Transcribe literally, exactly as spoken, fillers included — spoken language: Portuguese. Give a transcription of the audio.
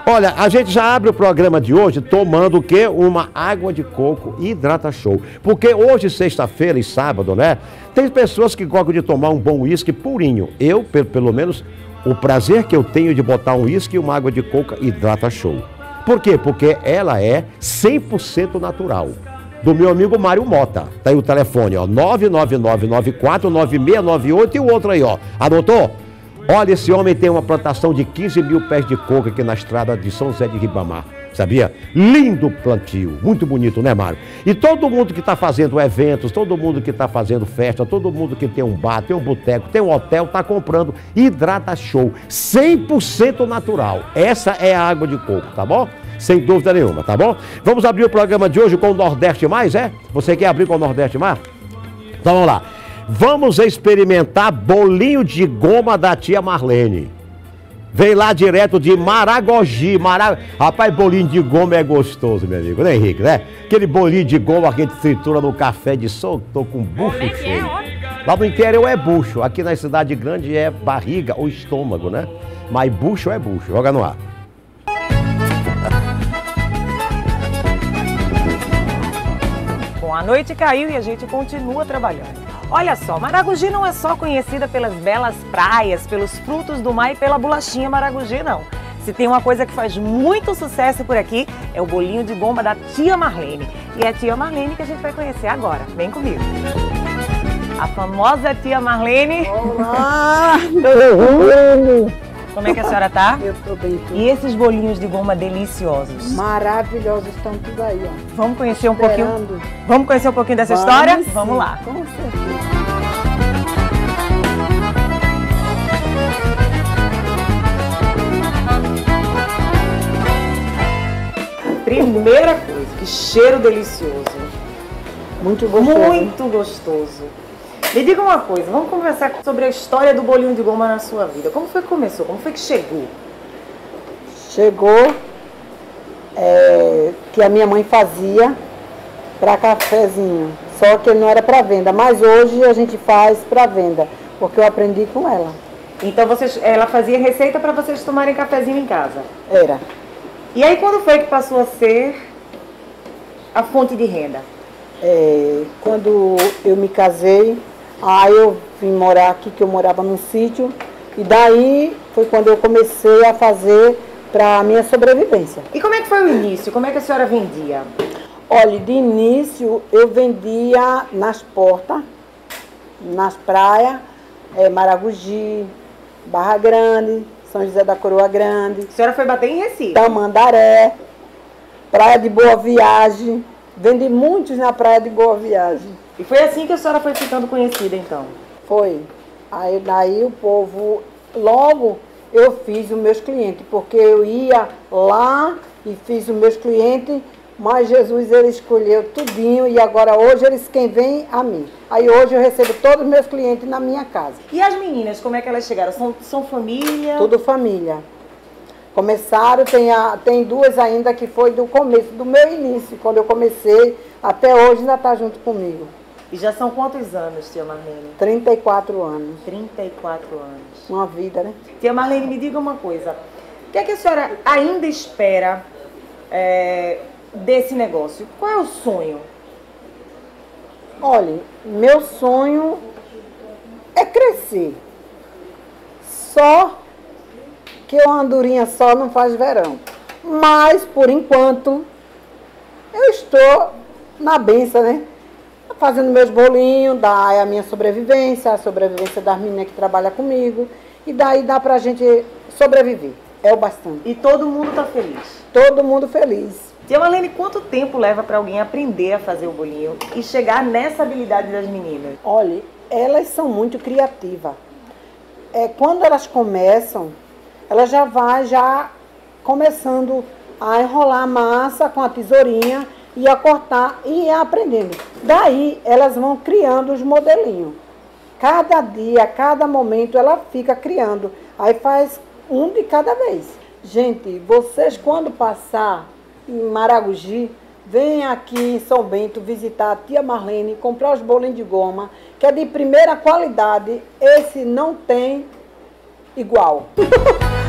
Olha, a gente já abre o programa de hoje tomando o quê? Uma água de coco Hidrata Show. Porque hoje, sexta-feira e sábado, né? Tem pessoas que gostam de tomar um bom uísque purinho. Eu, pelo, pelo menos, o prazer que eu tenho de botar um uísque e uma água de coco Hidrata Show. Por quê? Porque ela é cem por cento natural. Do meu amigo Mário Mota. Tá aí o telefone, ó, nove nove nove nove quatro nove seis nove oito e o outro aí, ó. Anotou? Olha, esse homem tem uma plantação de quinze mil pés de coco aqui na estrada de São José de Ribamar, sabia? Lindo plantio, muito bonito, né, Mário? E todo mundo que está fazendo eventos, todo mundo que está fazendo festa, todo mundo que tem um bar, tem um boteco, tem um hotel, está comprando Hidrata Show, cem por cento natural. Essa é a água de coco, tá bom? Sem dúvida nenhuma, tá bom? Vamos abrir o programa de hoje com o Nordeste Mais, é? Você quer abrir com o Nordeste Mais? Então vamos lá. Vamos experimentar bolinho de goma da tia Marlene. Vem lá direto de Maragogi. Mara... Rapaz, bolinho de goma é gostoso, meu amigo, né, Henrique, né? Aquele bolinho de goma que a gente tritura no café de sol, tô com bucho cheio. Lá no interior é bucho, aqui na cidade grande é barriga ou estômago, né? Mas bucho é bucho, joga no ar. Bom, a noite caiu e a gente continua trabalhando. Olha só, Maragogi não é só conhecida pelas belas praias, pelos frutos do mar e pela bolachinha Maragogi, não. Se tem uma coisa que faz muito sucesso por aqui, é o bolinho de goma da tia Marlene. E é a tia Marlene que a gente vai conhecer agora. Vem comigo. A famosa tia Marlene. Olá! Como é que a senhora tá? Eu tô bem, tudo. E esses bolinhos de goma deliciosos? Maravilhosos, estão tudo aí, ó. Vamos conhecer um Esperando. pouquinho? Vamos conhecer um pouquinho dessa Vamos, história? sim, Vamos lá. Com certeza. Primeira coisa, que cheiro delicioso. Muito gostoso. Muito gostoso. Me diga uma coisa, vamos conversar sobre a história do bolinho de goma na sua vida. Como foi que começou? Como foi que chegou? Chegou é, que a minha mãe fazia para cafezinho, só que ele não era para venda, mas hoje a gente faz para venda, porque eu aprendi com ela. Então vocês, ela fazia receita para vocês tomarem cafezinho em casa? Era. E aí quando foi que passou a ser a fonte de renda? É, quando eu me casei, aí eu vim morar aqui, que eu morava num sítio, e daí foi quando eu comecei a fazer para a minha sobrevivência. E como é que foi o início? Como é que a senhora vendia? Olha, de início eu vendia nas portas, nas praias, é, Maragogi, Barra Grande, São José da Coroa Grande. A senhora foi bater em Recife? Tamandaré, Praia de Boa Viagem. Vendi muitos na Praia de Boa Viagem. E foi assim que a senhora foi ficando conhecida, então? Foi. Aí daí o povo, logo eu fiz os meus clientes, porque eu ia lá e fiz os meus clientes, mas Jesus ele escolheu tudinho e agora hoje eles quem vem a mim. Aí hoje eu recebo todos os meus clientes na minha casa. E as meninas, como é que elas chegaram? São, são família? Tudo família. Começaram, tem, a, tem duas ainda que foi do começo, do meu início, quando eu comecei, até hoje ainda está junto comigo. E já são quantos anos, tia Marlene? trinta e quatro anos. trinta e quatro anos. Uma vida, né? Tia Marlene, me diga uma coisa. O que é que a senhora ainda espera é, desse negócio? Qual é o sonho? Olha, meu sonho é crescer. Só que uma andorinha só não faz verão. Mas, por enquanto, eu estou na benção, né? Fazendo meus bolinhos, dá a minha sobrevivência, a sobrevivência das meninas que trabalham comigo. E daí dá pra gente sobreviver. É o bastante. E todo mundo tá feliz? Todo mundo feliz. Tia Marlene, quanto tempo leva para alguém aprender a fazer o bolinho e chegar nessa habilidade das meninas? Olha, elas são muito criativas. É, quando elas começam, ela já vai já começando a enrolar a massa com a tesourinha e a cortar e ir aprendendo. Daí elas vão criando os modelinhos. Cada dia, cada momento ela fica criando. Aí faz um de cada vez. Gente, vocês quando passar em Maragogi, vem aqui em São Bento visitar a tia Marlene, comprar os bolinhos de goma, que é de primeira qualidade. Esse não tem igual.